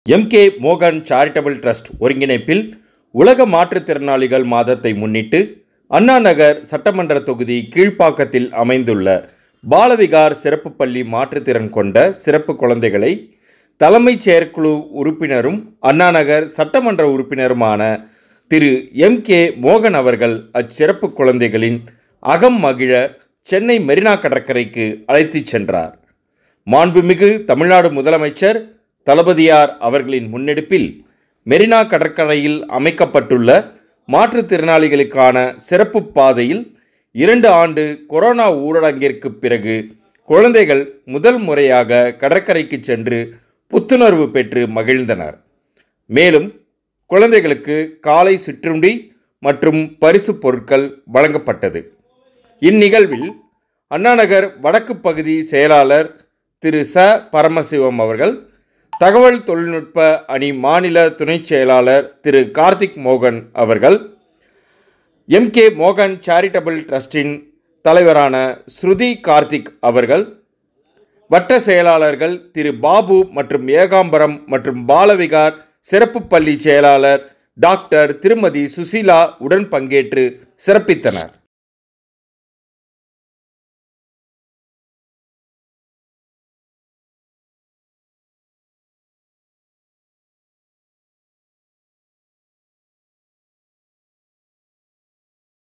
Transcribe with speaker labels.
Speaker 1: MK. மோகன் charitable trust ஒருங்கிணைப்பில் உலக மாற்றுத்திறனாளிகள் மாதத்தை முன்னிட்டு அண்ணாநகர் சட்டமன்ற தொகுதி கீழ்ப்பாக்கத்தில் அமைந்துள்ள பாலவிகார் சிறப்பு பள்ளி மாற்றுத்திறன் கொண்ட சிறப்பு குழந்தைகளை தலைமைச் செயற்குழு உறுப்பினரும் அண்ணாநகர் சட்டமன்ற உறுப்பினருமான திரு எம்.கே. மோகன் அவர்கள் அச்சிறப்பு குழந்தைகளின் அகம் மகிழ சென்னை மெரினா கடற்கரைக்கு அழைத்துச் சென்றார். மாண்புமிகு தமிழ்நாடு முதலமைச்சர் தளபதியார் அவர்களின் முன்னெடுப்பில் மெரினா கடற்கரையில் அமைக்கப்பட்டுள்ள மாற்றுத்திறனாளிகளுக்கான சிறப்பு பாதையில் 2 ஆண்டு கொரோனா ஊரடங்கிற்கு பிறகு குழந்தைகள் முதல் முறையாக கடற்கரைக்கு சென்று புத்துணர்வு பெற்று மகிழ்ந்தனர். மேலும் குழந்தைகளுக்கு காலை சிற்றுண்டி மற்றும் பரிசு பொருட்கள் வழங்கப்பட்டது. இந்நிகழ்வில் அண்ணாநகர் வடக்கு பகுதி செயலாளர் திரு ச. பரமசிவம் அவர்கள், தகவல் தொழில்நுட்ப அணி மாநில துணைச் செயலாளர் திரு கார்த்திக் மோகன் அவர்கள், எம்.கே. மோகன் சாரிட்டபிள் ட்ரஸ்டின் தலைவரான ஸ்ருதி கார்த்திக் அவர்கள், வட்ட செயலாளர்கள் திரு பாபு மற்றும் ஏகாம்பரம் மற்றும் பாலவிகார் சிறப்பு பள்ளி செயலாளர் டாக்டர் திருமதி சுசீலா உடன் பங்கேற்று சிறப்பித்தனர்.